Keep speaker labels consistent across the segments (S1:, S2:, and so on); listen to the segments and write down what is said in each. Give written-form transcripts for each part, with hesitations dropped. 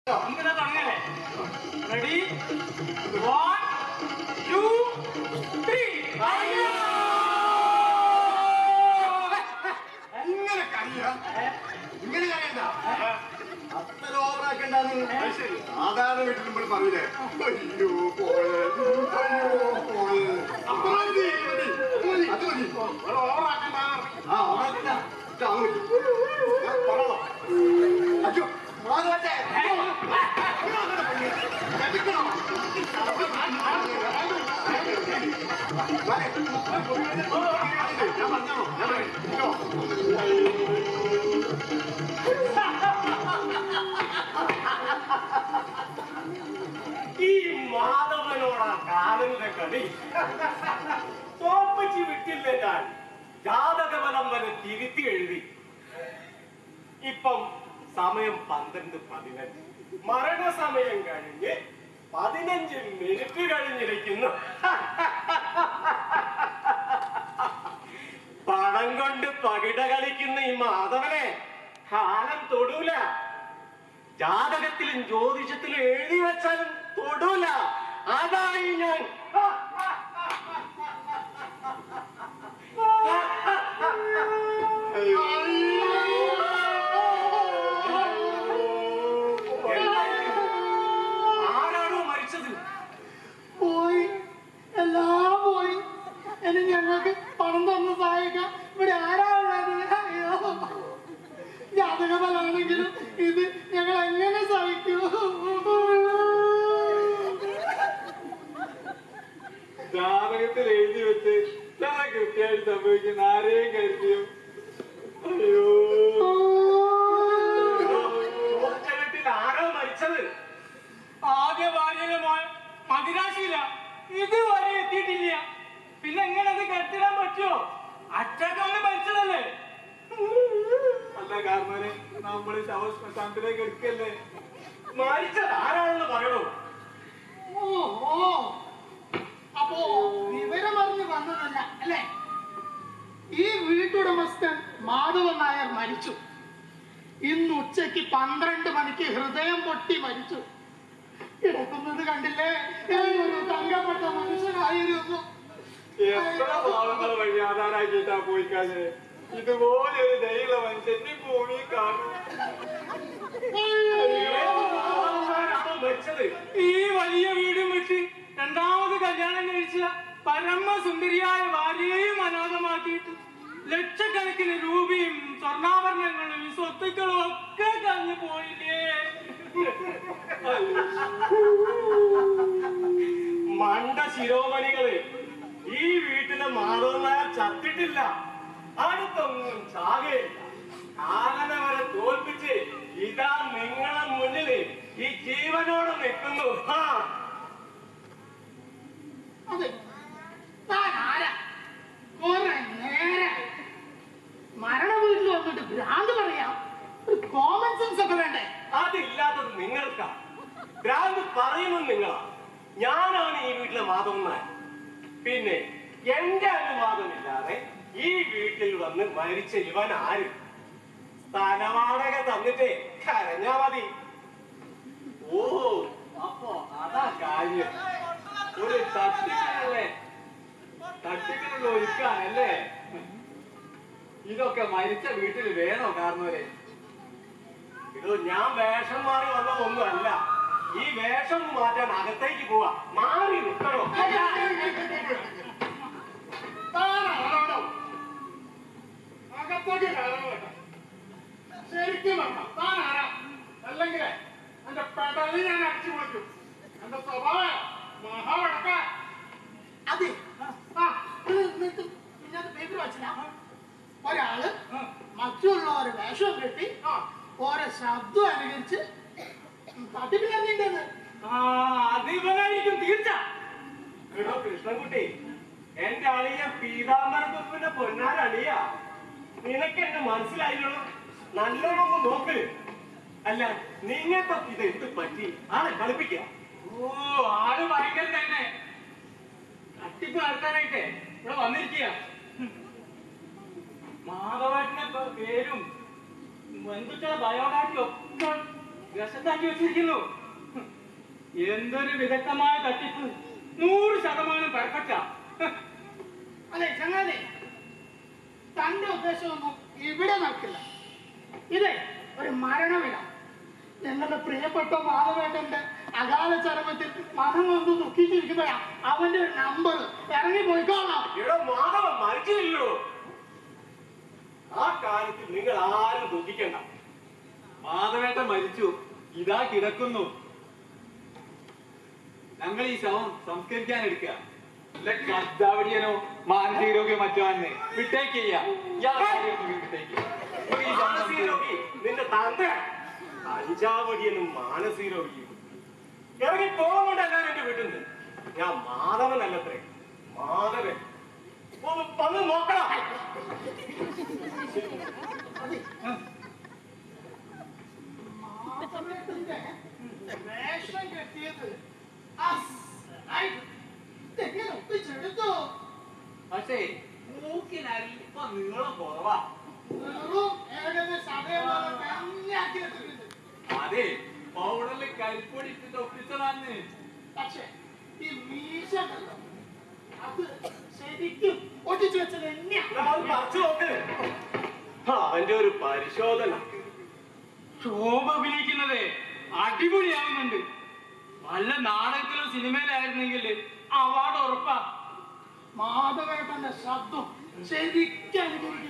S1: ഇങ്ങനെ തുടങ്ങല്ലേ? റെഡി 1 2 3.
S2: ഇങ്ങനെ കരയാ? ഇങ്ങനെ കരയണ്ട, അത്ര ഓവറാക്കണ്ടെന്ന് സാധാരണ വീട്ടിൽ നമ്മൾ പറയൂലേ. അയ്യോ പോയത്, അയ്യോ പോയത്, അത് മതി. ഓവറാക്കണ്ട. ആ ഓവറാക്കണ്ട. പറയണോ? അയ്യോ മാറട്ടെ. ഞാൻ പറഞ്ഞോ,
S1: ഈ മാധവനോടാ കാലന്റെ കളി. തോപ്പിച്ച് വിട്ടില്ലേ ഞാൻ. ജാതകബലം വരെ തിരുത്തി എഴുതി. ഇപ്പം സമയം 12:15. മരണസമയം കഴിഞ്ഞ് 15 മിനിറ്റ് കഴിഞ്ഞിരിക്കുന്നു. പണം കൊണ്ട് പകിട കളിക്കുന്ന ഈ മാധവനെ കാലം തൊടൂല. ജാതകത്തിലും ജ്യോതിഷത്തിലും എഴുതി വെച്ചാലും തൊടൂല. അതായി ഞാൻ. ആരാണോ മരിച്ചത്?
S3: പോയി, എല്ലാം പോയി. ഇനി ഞങ്ങൾക്ക് പണം തന്ന് സഹായിക്കാം ഇവിടെ ആരാ ഉള്ളത്? അയ്യോ, ജാതകബലാണെങ്കിലും ഇത് ഞങ്ങൾ എങ്ങനെ സഹിക്കൂ?
S4: ജാതകത്തിൽ എഴുതി വെച്ച് കൃത്യമായിട്ട് സംഭവിക്കുന്ന ആരെയും കരുതിയോ? അയ്യോ,
S1: വീട്ടിൽ ആരോ മരിച്ചത്?
S3: ആദ്യ ഭാര്യയിലെ മോൻ മദിരാശിയില്ല, ഇതുവരെ എത്തിയിട്ടില്ല. പിന്നെ എങ്ങനെ അത് കെട്ടിടാൻ പറ്റുമോ? അച്ഛക്കൊന്ന് മരിച്ചതല്ലേ?
S4: അല്ല കാരണവരെ, നമ്മള് ശവശ്മശാനത്തിലേക്ക് എടുക്കല്ലേ.
S1: മരിച്ചത് ആരാണെന്ന് പറയണോ?
S3: ഓ, അപ്പോ വിവരമറിഞ്ഞ് വന്നതല്ല അല്ലേ? ഈ വീട്ടുടമസ്ഥൻ മാധവൻ നായർ മരിച്ചു. ഇന്ന് ഉച്ചയ്ക്ക് 12 മണിക്ക് ഹൃദയം പൊട്ടി മരിച്ചു. കിടക്കുന്നത് കണ്ടില്ലേ? ഒരു തങ്കപ്പെട്ട മനുഷ്യനായിരുന്നു.
S4: എത്ര പാവങ്ങൾ വഴി ആധാരാക്കിയിട്ടാ പോയിക്കാതെ. ഇതുപോലെ ഒരു ദയുള്ള മനുഷ്യൻ ഈ ഭൂമി കാണും.
S3: ഈ വലിയ വീടും വിട്ട് രണ്ടാമത് കല്യാണം കഴിച്ച പരമസുന്ദരിയായ ഭാര്യയെയും അനാഥമാക്കിയിട്ട് ലക്ഷക്കണക്കിന് രൂപയും സ്വർണ്ണാഭരണങ്ങളും സ്വത്തുക്കളും ഒക്കെ കളഞ്ഞു പോയില്ലേ?
S1: മണ്ട ശിരോമണികള്, ഈ വീട്ടിലെ മാധവൻ നായർ ചത്തിട്ടില്ല. അടുത്തൊന്നും ചാകയില്ല. കാലനെ വരെ തോൽപ്പിച്ച് ഇതാ നിങ്ങളെ മുന്നില് ഈ ജീവനോടെ നിൽക്കുന്നു.
S3: അതെ, താൻ ആരാ? കുറെ നേരം മരണ വീട്ടിൽ വന്നിട്ട് ഭ്രാന്ത് പറയാം. ഒരു കോമൺ സെൻസ് ഒക്കെ വേണ്ടേ?
S1: അതില്ലാത്തത് നിങ്ങൾക്കാ. ഭ്രാന്ത് പറയുന്നത് നിങ്ങളാ. ഞാനാണ് ഈ വീട്ടിലെ മാധവൻ നായർ. പിന്നെ എന്റെ അനുവാദമില്ലാതെ ഈ വീട്ടിൽ വന്ന് മരിച്ച ഇവൻ ആര്? സ്ഥലവാടക തന്നിട്ടേ കരഞ്ഞാ മതി.
S4: ഓ, അപ്പൊ അതാ കാര്യം. ഒരു തട്ടിപ്പിനുള്ള ഒരുക്കാനല്ലേ? ഇതൊക്കെ മരിച്ച വീട്ടിൽ വേണോ കാരണവരെ?
S1: ഇത് ഞാൻ വേഷം മാറി വന്നതൊന്നുമല്ല. ഈ വേഷം മാറ്റാൻ അകത്തേക്ക് പോവാ. മാറി നിൽക്കണോ?
S3: അകത്തേക്ക് കയറുന്നു. ശരിക്കും താൻ ആരാ? അല്ലെങ്കിൽ എന്റെ പെടലി ഞാൻ അടിച്ചു പൊളിക്കും. എന്റെ സ്വഭാവം മഹാവടക്ക. അതെ, പേപ്പർ വച്ചില്ല. ഒരാള് മറ്റുള്ളവരെ വേഷം കെട്ടി ഓരോ ശബ്ദം അനുകരിച്ച് തട്ടിപ്പിക്കുന്നത്.
S1: അത് ഇവനായിരിക്കും തീർച്ച. എടോ കൃഷ്ണൻകുട്ടി, എന്റെ അളിയ പീതാംബരത്തിന്റെ പൊന്നാരളിയ. നിനക്ക് എന്നെ മനസ്സിലായില്ലോ? നല്ലോണം നോക്ക്. അല്ല, നിങ്ങൾക്കൊക്കെ ഇത് എന്ത് പറ്റി? ആളെ കളിപ്പിക്കുക.
S3: ഓ, ആള് ഭയങ്കര തന്നെ. തട്ടിപ്പ് നടത്താനായിട്ട് ഇവിടെ വന്നിരിക്കുക. മാധവേട്ടന്റെ പേരും ബന്ധുക്കളുടെ ബയോഡാറ്റയും ഒക്കെ
S4: വിഷത്താക്കി വെച്ചിരിക്കുന്നു. എന്തൊരു വിദഗ്ധമായ തട്ടിപ്പ്, 100% പെർഫെക്റ്റാ.
S3: അതെ ചങ്ങാതി, തന്റെ ഉദ്ദേശമൊന്നും ഇവിടെ നടക്കില്ല. ഇതേ ഒരു മരണവില. ഞങ്ങളുടെ പ്രിയപ്പെട്ട മാധവേട്ടന്റെ അകാല ചരമത്തിൽ മനം കൊണ്ട് ദുഃഖിച്ചിരിക്കുമ്പോഴാ അവന്റെ ഒരു നമ്പർ ഇറങ്ങി പോയിക്കോളാം.
S1: ഇവിടെ മാധവൻ മരിച്ചില്ലല്ലോ. ആ കാര്യത്തിൽ നിങ്ങൾ ആരും ദുഃഖിക്കണ്ട.
S4: മാധവേട്ടൻ മരിച്ചു, ഇതാ കിടക്കുന്നു. ഞങ്ങൾ ഈ ശവം സംസ്കരിക്കാൻ എടുക്കുക. കദ്ദാവടിയനോ മാനസികരോഗ്യം മറ്റോ വിട്ടേക്ക്
S1: മാനസികരോഗി നിന്റെ തന്ത അഞ്ചാവടിയനും മാനസികരോഗിയും ഇറങ്ങി പോകുന്നുണ്ട് എല്ലാരും എന്റെ വീട്ടിൽ നിന്ന്. ഞാൻ മാധവനല്ലത്രേ, മാധവൻ. വന്ന് നോക്കണം.
S3: മാധവേട്ടന്റെ വേഷം കെട്ടിയത് ഒപ്പിച്ചെടുത്തു.
S4: പക്ഷേ മൂക്കിനല്പ നീളം കുറവാ. അതെ, പൗഡറിൽ കരിപ്പൊടി ഇട്ടിട്ട് ഒപ്പിച്ചതാന്ന്.
S3: പക്ഷേ ഈ മീശ അത് ശരിക്കും ഒട്ടിച്ചു വെച്ചത്
S1: പറിച്ചു നോക്ക്. അവന്റെ ഒരു പരിശോധന.
S4: ശോഭ അഭിനയിക്കുന്നത് അടിപൊളിയാവുന്നുണ്ട്. വല്ല നാടകത്തിലോ സിനിമയിലായിരുന്നെങ്കിൽ അവാർഡ് ഉറപ്പാ.
S3: മാധവേട്ടന്റെ ശബ്ദം ശരിക്കും അനുകരിക്കുന്നുണ്ട്.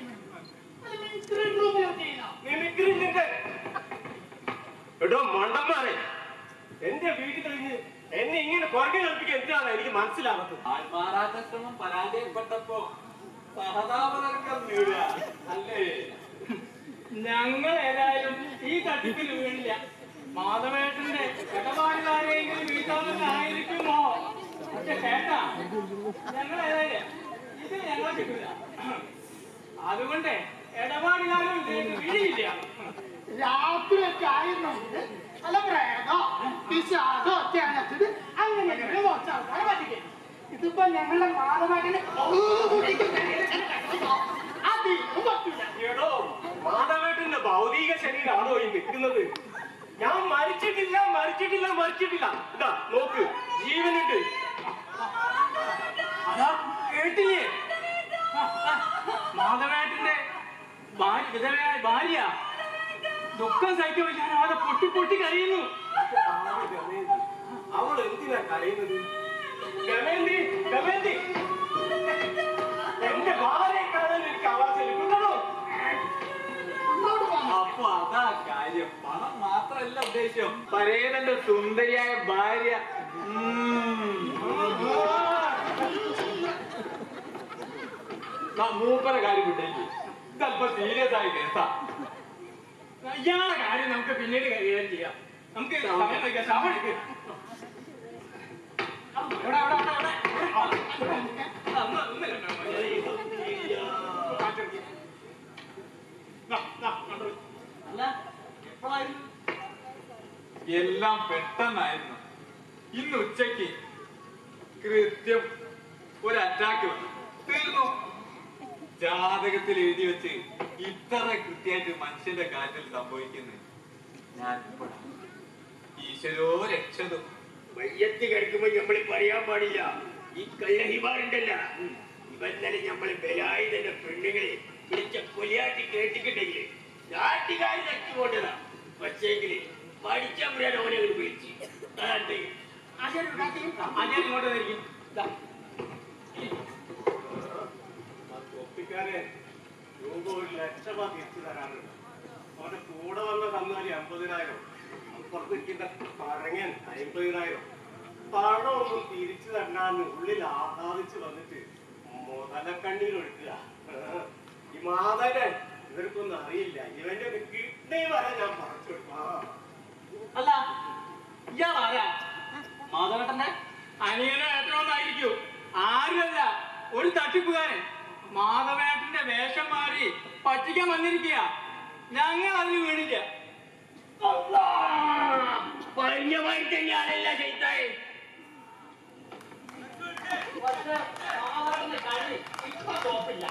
S1: എടോ മണ്ടന്മാരെ, എന്റെ വീട്ടിൽ കഴിഞ്ഞ് എന്നെ ഇങ്ങനെ പുറകെ കളിപ്പിക്കാൻ എന്തിനാണ് എനിക്ക് മനസ്സിലാകത്തത്.
S4: ആത്മാരാധ ശ്രമം പരാജയപ്പെട്ടപ്പോ സഹതാപതർക്കം വീഴുക അല്ലേ? ഞങ്ങൾ ഏതായാലും ഈ തട്ടിപ്പിൽ വീഴില്ല. മാധവേട്ടന്റെ ഇടപാടുകാരെങ്കിലും വീട്ടാമെന്നായിരിക്കുമോ? പക്ഷെ കേട്ടാ, ഞങ്ങൾ ഏതായാലും ഇത് ഞങ്ങളെ കിട്ടില്ല. അതുകൊണ്ട് ഇടപാടുകാരും വീഴില്ല.
S3: രാത്രി ഒക്കെ ആയിരുന്നെങ്കിൽ അല്ല പ്രേതോ പിശാചോ ഒക്കെ അണച്ചിട്ട് അങ്ങനെ കുറച്ച് ആൾക്കാരെ പറ്റിക്കും. ഇതിപ്പോ ഞങ്ങളുടെ മാധവേട്ടന് അധികം പറ്റില്ല.
S1: എടോ, മാധവേട്ടന്റെ ഭൗതിക ശരീരമാണോ ഈ നിൽക്കുന്നത്? ഞാൻ മരിച്ചിട്ടില്ല, മരിച്ചിട്ടില്ല, മരിച്ചിട്ടില്ല. ഇതാ നോക്ക്, ജീവനുണ്ട്.
S4: അതാ കേട്ടില്ലേ? മാധവേട്ടന്റെ വിധവയായ ഭാര്യ ദുഃഖം സഹിക്കാൻ ഞാനാതെ പൊട്ടി പൊട്ടി കരയുന്നു.
S1: അവൾ എന്തിനാ കരയുന്നത്? ഗമേന്തി, ഗമേന്തി, എന്റെ ഭാര്യയെ കാണാൻ എനിക്ക് അവകാശം കിട്ടണോ?
S4: അപ്പൊ അതാ കാര്യം. പണം മാത്രല്ല ഉദ്ദേശം. പരേതന്റെ സുന്ദരിയായ ഭാര്യ. മൂപ്പര കാര്യം വിട്ടേക്ക്. ഇതല്പ സീരിയസ് ആയി കേസാ. ഇയാളെ കാര്യം നമുക്ക് പിന്നീട് കൈകാര്യം ചെയ്യാം. നമുക്ക് സമയം വയ്ക്കാം. സമയം എടുക്കുക. എല്ലാം പെട്ടെന്നായിരുന്നു. ഇന്ന് ഉച്ചക്ക് കൃത്യം ഒരു അറ്റാക്ക് വന്നു. തീർന്നു. ജാതകത്തിൽ എഴുതി വെച്ച് ഇത്ര കൃത്യമായിട്ട് മനുഷ്യന്റെ കാര്യത്തിൽ സംഭവിക്കുന്നത് ഞാൻ ഈശ്വരോ രക്ഷതും.
S1: മയ്യത്ത് കിടക്കുമ്പോ നമ്മള് പറയാൻ പാടില്ല. ഈ കള്ളഹിമാരുണ്ടല്ല, ഇവന്നലെ നമ്മള് ബലായി തന്നെ പെണ്ണുങ്ങളെ വിളിച്ച കൊലിയാട്ടി കേട്ടിട്ടുണ്ടെങ്കില് നാട്ടുകാരി തട്ടിക്കൊണ്ടതാ. പക്ഷേങ്കില് പഠിച്ചപ്പോഴാണ് ഓനെ വിളിച്ച്
S4: ഇങ്ങോട്ട് വരികയും
S1: ഒപ്പിക്കാരെ രൂപ 1,00,000 തിരിച്ചു തരാനുണ്ട്. അവന്റെ കൂടെ വന്ന തന്നാല് 50,000, അപ്പുറത്തേക്കിന്റെ പഴങ്ങൻ 50,000. പണമൊന്നും തിരിച്ചു തരണാന്ന് ഉള്ളിൽ ആഹ്ലാദിച്ച് വന്നിട്ട് മുതലക്കണ്ണീരൊഴുക്കുക. ഈ മാതനെ ഇവർക്കൊന്നും അറിയില്ല. ഇവന്റെ കിഡ്നി വരെ ഞാൻ പറിച്ചു കൊടുക്കാം.
S4: അല്ല, ഇയാളാരാ? മാധവേട്ടന്റെ അനിയനോ ഏട്ടനോന്നായിരിക്കും. ആരുമല്ല, ഒരു തട്ടിപ്പുകാരൻ. മാധവേട്ടന്റെ വേഷം മാറി പറ്റിക്കാൻ വന്നിരിക്കുക. ഞങ്ങൾ അതിന് വീണില്ല.
S1: പറഞ്ഞമായി തന്നെയാണല്ല ചെയ്തായി.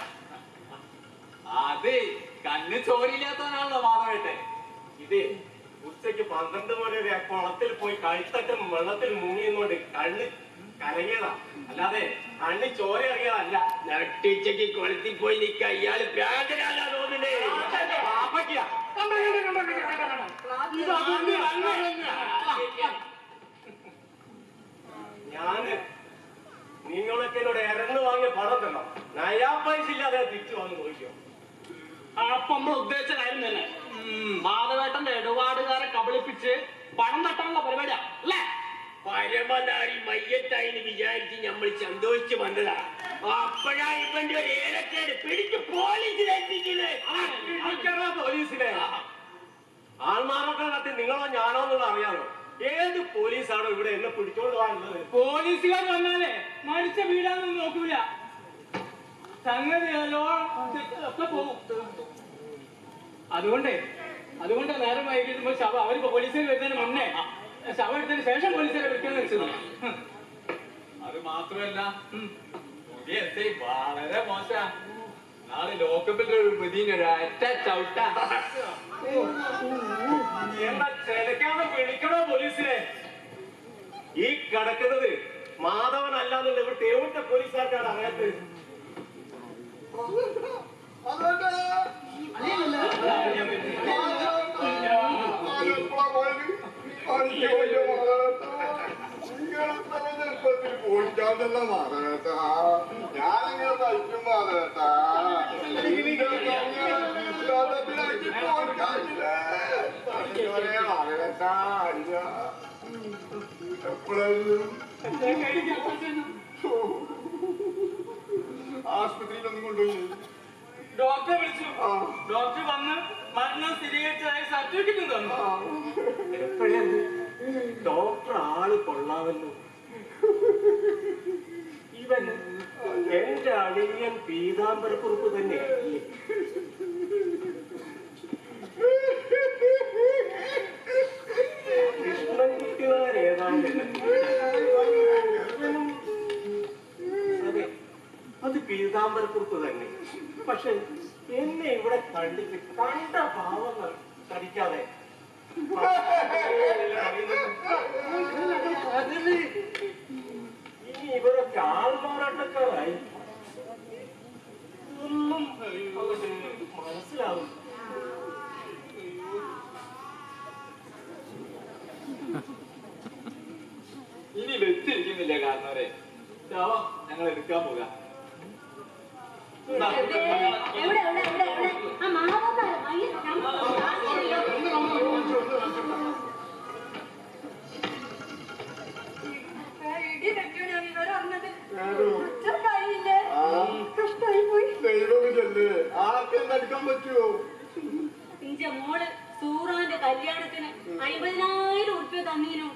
S4: അതെ, കണ്ണ് ചോരില്ലാത്തവനാണല്ലോ മാധവേട്ടൻ.
S1: ഇത് ഉച്ചയ്ക്ക് 12 മണി വരെ കുളത്തിൽ പോയി കഴുത്തറ്റം വെള്ളത്തിൽ മുങ്ങിയെന്നുകൊണ്ട് കണ്ണ് കലങ്ങിയതാ, അല്ലാതെ കണ്ണ് ചോര ഇറങ്ങിയതല്ല.
S5: നട്ടുച്ചയ്ക്ക് കൊളത്തിൽ പോയി നിൽക്ക ഇയാള് ഭ്രാന്തനാകാ തോന്നുന്നേ.
S1: പാപ്പയ്ക്കാ. ഞാന് നിങ്ങളൊക്കെ എന്നോട് ഇറന്നു വാങ്ങിയ പണം തന്നോ? നയാ പൈസ ഇല്ലാതെ തിരിച്ചു വന്ന് നോക്കിയോ?
S4: അപ്പൊ നമ്മൾ ഉദ്ദേശിച്ച കാര്യം തന്നെ. മാധവേട്ടന്റെ ഇടപാടുകാരെ കബളിപ്പിച്ച് പണം തട്ടാനുള്ള പരിപാടിയാ അല്ലേ?
S5: പരമനാരി മയ്യത്തായിന്ന് വിചാരിച്ച് നമ്മൾ സന്തോഷിച്ച് വന്നതാ. അപ്പോഴാ ഇവന്റെ ഒരു ഏലക്കേട് പിടിച്ച് പോലീസിലേൽപ്പിക്കുന്നത്.
S1: പോലീസിനെ ആൾമാറൊക്കെ നടത്തി നിങ്ങളോ ഞാനോ എന്നുള്ള അറിയാമോ? ഏത് പോലീസാണോ ഇവിടെ എന്നെ പിടിച്ചോണ്ട് പോകാനുള്ളത്?
S4: പോലീസുകാർ വന്നാലേ മരിച്ച വീടാന്നൊന്നും നോക്കൂല. സംഗതി ഒക്കെ പോകും. അതുകൊണ്ട് നേരം വൈകിട്ട് ശവം അവര് പോലീസുകാർ വരുന്നതിന് മുന്നേ ശവം എടുത്തതിന് ശേഷം പോലീസുകാരെ വിളിക്കുന്നത് വെച്ചത്.
S6: അത് മാത്രമല്ല വളരെ മോശ. നാളെ ലോക്കപ്പിന്റെ ഒരു പ്രതിനൊരറ്റ ചവിട്ട.
S1: എന്താ ചെലക്കാതെ വിളിക്കണോ പോലീസിനെ? ഈ കിടക്കുന്നത് മാധവനല്ലാന്നുള്ള ഇവിടെ തേവിട്ട പോലീസുകാർക്കാണ് അങ്ങനത്തെ.
S2: ചെറുപ്പത്തിൽ പോയിക്കാന്നല്ല മാറേട്ടാ, ഞാനിങ്ങനെ തയ്ക്കും മാറേട്ടാ. മാറേട്ടാ എപ്പോഴും ആസ്പത്രിയിലൊന്നും കൊണ്ടുപോയി.
S4: ഡോക്ടറെ വിളിച്ചു. ഡോക്ടർ വന്ന് മരണം സ്ഥിരീകരിച്ചതായി സർട്ടിഫിക്കറ്റ് തന്നു.
S1: എപ്പോഴാണ് ഡോക്ടർ ആള് കൊള്ളാമല്ലോ. ഇവൻ എന്റെ അളിയൻ പീതാംബരക്കുറിപ്പ് തന്നെ. കൃഷ്ണൻകുട്ടിമാരേതാണ്ട് അതെ, അത് പീതാംബരക്കുറിപ്പ് തന്നെ. പക്ഷെ എന്നെ ഇവിടെ കണ്ടിട്ട് കണ്ട പാവങ്ങൾ കടിക്കാതെ ഇനി ഇവരൊക്കെ ആൾമാറാട്ടക്കാരായി ഒന്നും മനസ്സിലാവും.
S6: ഇനി വെച്ചിരിക്കുന്നില്ല കാരണവരെ. ശവം ഞങ്ങൾ എടുക്കാൻ പോകാം.
S2: ദൈവമില്ലേ ആർക്കും തടുക്കാൻ പറ്റുമോ?
S7: നിന്റെ മോള് സൂറാന്റെ കല്യാണത്തിന് 50,000 ഉറുപ്പ്യ തന്നീനു.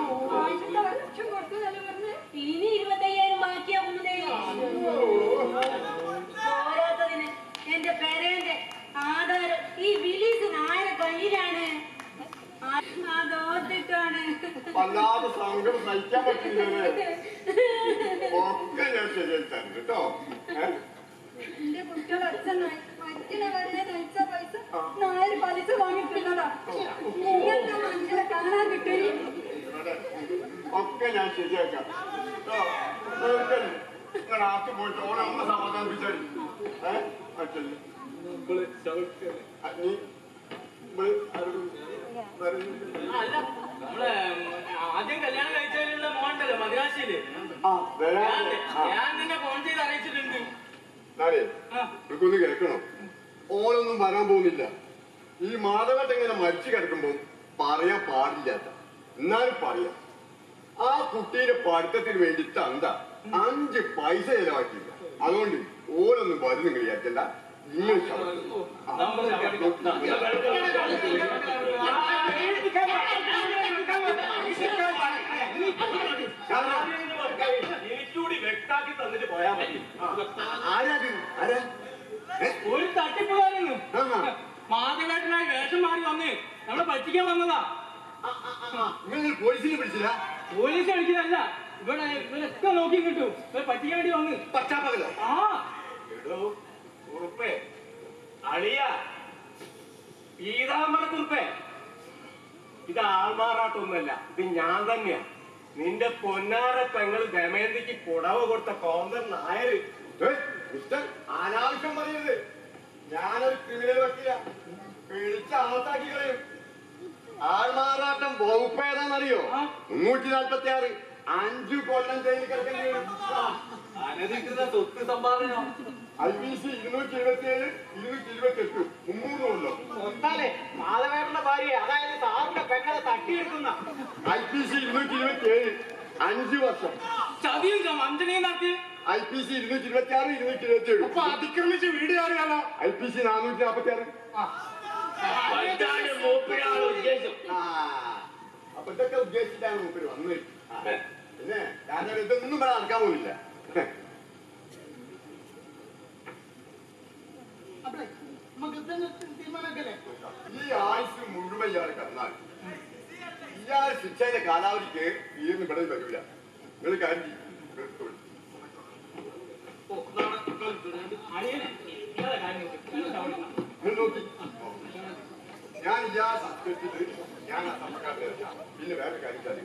S7: ഇനി 25,000 ബാക്കിയാവുന്നതേ. പോരാത്തതിന് എന്റെ പേരന്റെ ആധാരം ഈ ബിലീസിന് ആരെ കയ്യിലാണ്? അതോർത്തിട്ടാണ്
S2: വല്ലാതെ സങ്കടം സഹിക്കാൻ പറ്റില്ലേ? ഒക്കെ ഞാൻ ശരിയാക്കി തരും കേട്ടോ.
S7: എന്റെ കുട്ടികൾ അച്ഛൻ മറ്റിനെ വരെ നയിച്ച പൈസ 4 പലിശ വാങ്ങിക്കുന്നതാ. ഇങ്ങനത്തെ മനുഷ്യരെ കാണാൻ കിട്ടൂല.
S2: ഒക്കെ ഞാൻ ശരിയാക്കാം കേട്ടോ. നിങ്ങൾ ആക്കി പോയിട്ട് ഓളെ ഒന്ന് സമാധാനിപ്പിച്ചാൽ
S4: അല്ല, നമ്മള് ആദ്യം കല്യാണം കഴിച്ചതിലുള്ള മോണ്ടല്ലോ മദ്രാശിയില്. ഞാൻ നിന്നെ ഫോൺ ചെയ്ത് അറിയിച്ചിട്ടുണ്ട്.
S2: എനിക്കൊന്ന് കേൾക്കണം. ഓളൊന്നും വരാൻ പോകുന്നില്ല. ഈ മാധവട്ട് ഇങ്ങനെ മരിച്ചു കിടക്കുമ്പോ പറയാൻ പാടില്ലാത്ത എന്നാലും പറയാം. ആ കുട്ടീന്റെ പഠിത്തത്തിന് വേണ്ടി ചന്ത 5 പൈസ ചെലവാക്കിയില്ല. അതുകൊണ്ട് ഓരോന്നും വരും നിങ്ങൾ വിചാരിക്കണ്ട. നിങ്ങൾ
S1: എനിക്കൂടി വ്യക്താക്കി തന്നിട്ട് പോയാ മതി.
S2: ആരാത്? ആരാ?
S4: ഒരു തട്ടിപ്പുകാരന് മാധവേട്ടനായി വേഷം മാറി വന്ന് നമ്മളെ പറ്റിക്കാൻ വന്നതാ.
S2: നിങ്ങൾ പോലീസിനെ പിടിച്ചില്ല?
S4: പോലീസ് കളിക്കുന്നതല്ല, ഇവരൊക്കെ നോക്കി കിട്ടും. ഇവരെ പറ്റിക്കാൻ വേണ്ടി വന്ന്.
S2: പച്ചാപ്പകലോ?
S4: ആ
S1: എടോ കുറുപ്പേ, അളിയ പീതാംബര കുറുപ്പേ, ഇത് ആൾമാറാട്ടൊന്നുമല്ല, ഇത് ഞാൻ തന്നെയാ. നിന്റെ പൊന്നാര പെങ്ങൾ ദമയന്തിക്ക് പുടവ കൊടുത്ത കോന്തൻ നായര്.
S2: മിസ്റ്റർ, അനാവശ്യം പറയരുത്. ഞാനൊരു ക്രിമിനൽ വക്കീല, പിടിച്ച് അകത്താക്കി കളയും. ആൾമാറാട്ടം വകുപ്പ് ഏതാണെന്നറിയോ? 346. 5 കൊല്ലം ജയിലിൽ കിടക്കേണ്ടി വരും.
S6: അനധികൃത സ്വത്ത് സമ്പാദനോ?
S2: IPC 227, 228, 300 കൊല്ലം.
S4: ഒത്താലേ മാധവേട്ടന്റെ ഭാര്യ, അതായത് സാറിന്റെ പെങ്ങളെ തട്ടിയെടുക്കുന്ന
S2: IPC 227, 5 വർഷം.
S4: ചതിയും വഞ്ചനയും നടത്തി.
S2: IPC 226, 227.
S3: അപ്പൊ അതിക്രമിച്ച് വീട് കയറിയാലോ?
S2: IPC 446.
S5: എന്താണ് മൂപ്പിനാണ് ഉദ്ദേശം?
S2: അപ്പൊ ഇതൊക്കെ ഉദ്ദേശിച്ചിട്ടാണ് മൂപ്പര് വന്നത്. പിന്നെ കാരണം ഇതൊന്നും ഇവിടെ നടക്കാൻ പോകുന്നില്ല.
S3: അപ്പഴേ നമുക്ക് തീരുമാനമൊക്കെ
S2: ഈ ആയുസ് മുഴുവൻ ഇയാൾ കടന്നാൽ ഇയാൾ ശിക്ഷയുടെ കാലാവധിക്ക് തീർന്ന് ഇവിടെ വരില്ല. നിങ്ങൾ കാര്യം ചെയ്യും. നോക്കി ഞാൻ ഇയാൾ സത്യത്തിൽ ഞാൻ ആ സമ്മക്കാട്ടിൽ പിന്നെ വേറെ കാര്യം കാര്യം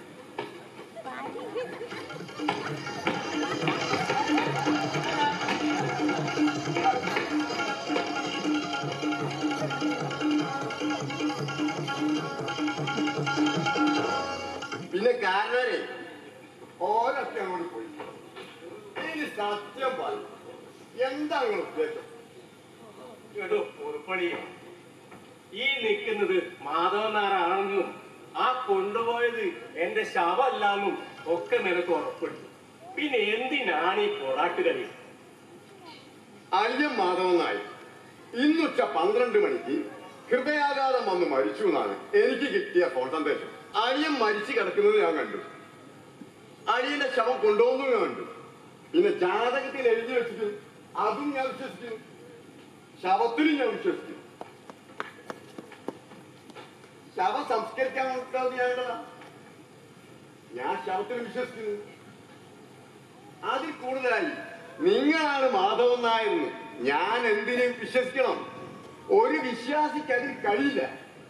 S2: പിന്നെ കാരണവരെ ഓരൊക്കെ അങ്ങോട്ട് പോയി. ഇനി സത്യം പറയും, എന്താ നിങ്ങൾ ഉദ്ദേശം?
S1: കേട്ടോ ഉറപ്പണി, ഈ നിൽക്കുന്നത് മാധവൻ നായരാണെന്നും ആ കൊണ്ടുപോയത് എന്റെ ശവമല്ലാന്നും ഒക്കെ നിനക്ക് ഉറപ്പുണ്ട്. പിന്നെ എന്തിനാണ് ഈ പൊറാട്ടുകളി?
S2: അയ്യം മാധവൻ നായർ ഇന്നുച്ച 12 മണിക്ക് ഹൃദയാഘാതം വന്ന് മരിച്ചു എന്നാണ് എനിക്ക് കിട്ടിയ ഫോൺ സന്ദേശം. അളിയൻ മരിച്ചു കിടക്കുന്നത് ഞാൻ കണ്ടു. അളിയന്റെ ശവം കൊണ്ടുപോകുന്നത് ഞാൻ കണ്ടു. പിന്നെ ജാതകത്തിൽ എഴുതി വെച്ചിട്ട് അതും ഞാൻ വിശ്വസിക്കുന്നു. ശവത്തിലും ഞാൻ വിശ്വസിക്കുന്നു. ശവം സംസ്കരിക്കാൻ ഞാൻ ശവത്തിൽ വിശ്വസിക്കുന്നു. അതിൽ കൂടുതലായി നിങ്ങളാണ് മാധവൻ നായരെന്ന് ഞാൻ എന്തിനേയും വിശ്വസിക്കണം? ഒരു വിശ്വാസിക്ക് അതിൽ കഴിയില്ല.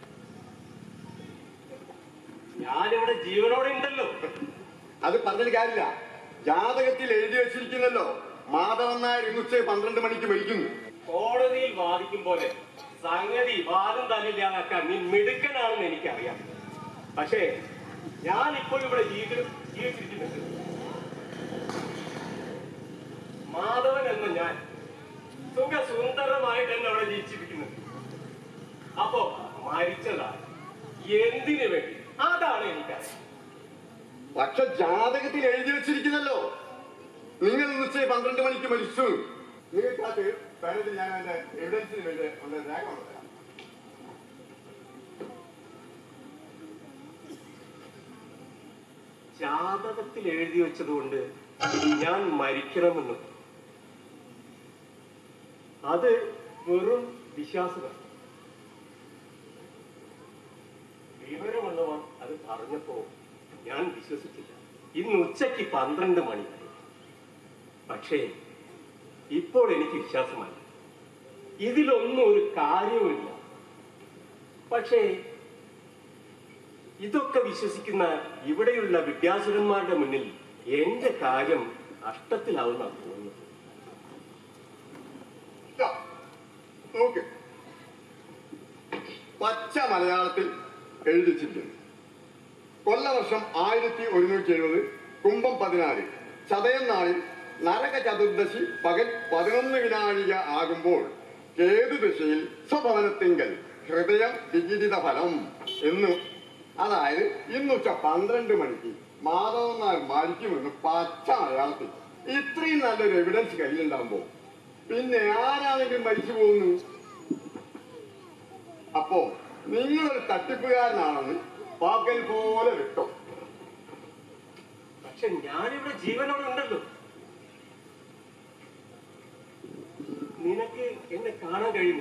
S1: ഞാനിവിടെ ജീവനോടെ ഉണ്ടല്ലോ.
S2: അത് പറഞ്ഞിട്ട് കാര്യമില്ല. ജാതകത്തിൽ എഴുതി വെച്ചിരിക്കുന്നല്ലോ മാധവൻ നായർ ഇന്നുച്ച 12 മണിക്ക് മരിക്കുന്നു.
S1: കോടതിയിൽ വാദിക്കും പോലെ സംഗതി വാദം തല്ലില്ലാതാക്കാൻ നീ മിടുക്കനാണെന്ന് എനിക്കറിയാം. പക്ഷേ ഞാനിപ്പോൾ ഇവിടെ ജീവിച്ചിരിക്കുന്നുണ്ട്. മാധവൻ എന്ന ഞാൻ സുഖസുന്ദരമായിട്ട് തന്നെ അവിടെ ജീവിച്ചിരിക്കുന്നത്. അപ്പോ മരിച്ചതാണ് എന്തിനു വേണ്ടി? അതാണ് എനിക്കറിയാം.
S2: പക്ഷെ ജാതകത്തിൽ എഴുതി വെച്ചിരിക്കുന്നല്ലോ നിങ്ങൾ ഇന്നുച്ച 12 മണിക്ക് മരിച്ചു. നിങ്ങൾക്ക് പേരത്തിൽ ഞാൻ എന്റെ എവിഡൻസിന് വേണ്ടി രേഖ കൊണ്ടുവരാം.
S1: ജാതകത്തിൽ എഴുതി വെച്ചതുകൊണ്ട് ഞാൻ മരിക്കണമെന്ന് അത് വെറും വിശ്വാസമാണ്. വിവരമുള്ളവർ അത് പറഞ്ഞപ്പോ ഞാൻ വിശ്വസിച്ചില്ല. ഇന്ന് ഉച്ചയ്ക്ക് 12 മണിയായി. പക്ഷേ ഇപ്പോൾ എനിക്ക് വിശ്വാസമായി. ഇതിലൊന്നും ഒരു കാര്യവുമില്ല. പക്ഷേ ഇതൊക്കെ വിശ്വസിക്കുന്ന ഇവിടെയുള്ള വിദ്യാസുരന്മാരുടെ മുന്നിൽ എന്റെ കാര്യം നഷ്ടത്തിലാവുന്ന തോന്നുന്നു.
S2: നോക്ക്, പച്ച മലയാളത്തിൽ എഴുതിച്ചിരിക്കുന്നു. കൊല്ലവർഷം 1170 കുംഭം 16 ചതയം നാളിൽ നരക ചതുർദശി പകൽ 11 വിനാഴിക ആകുമ്പോൾ കേതു ദിശയിൽ സ്വഭവനത്തിങ്കൽ ഹൃദയം വിചിരിത ഫലം എന്ന്, അതായത് ഇന്നുച്ച 12 മണിക്ക് മാധവൻ നായർ മരിക്കുമെന്ന് പച്ച മലയാളത്തിൽ. ഇത്രയും നല്ലൊരു എവിഡൻസ് കയ്യിലുണ്ടാകുമ്പോ പിന്നെ ആരാണെങ്കിലും മരിച്ചു പോകുന്നു. അപ്പോ നിങ്ങളൊരു തട്ടിപ്പുകാരനാണെന്ന് പകൽ പോലെ വ്യക്തം.
S1: പക്ഷെ ഞാനിവിടെ ജീവനോടെ ഉണ്ടല്ലോ. നിനക്ക് എന്നെ കാണാൻ കഴിയുന്നു.